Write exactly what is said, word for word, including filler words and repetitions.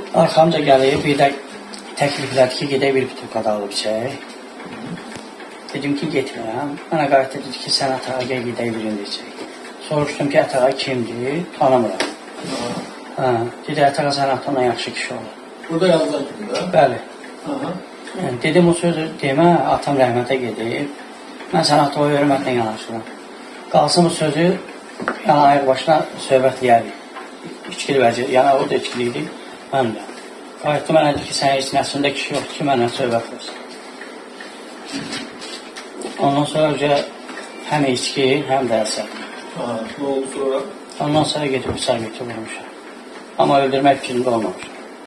Arxamca gəlib, bir də təkliflədi ki, gedək bir butelka da alıb içək. Dedim ki, getmirəm. Mənə qayıtdı, dedi ki, sən Atağa gəl, gedək birində içək. Soruşdum ki, Atağa kimdir? Tanımıram. Hə, dedi, Atağa sən Atağla yaxşı kişi olur. Burada yazılan kimi də? Bəli. Yəni, dedim, o sözü demə, atam rəhmətə gedib. Mən sən Atağa hörmətlə yanaşıram. Qalsın bu sözü, yəni ayaq başına söhbət deyərik. İçkili vəziyyət, yəni o da içkili idi, mən də. Qayıtdı mənə dedi ki, sən heç nəsində kişi yoxdur ki, mənə söhbət olsun. Ondan sonra öncə həm içki, həm də əsər. Nə oldu sonra? Ondan sonra gedib bıçaq götürmüşəm. Amma öldürmək fikrində olmamışam.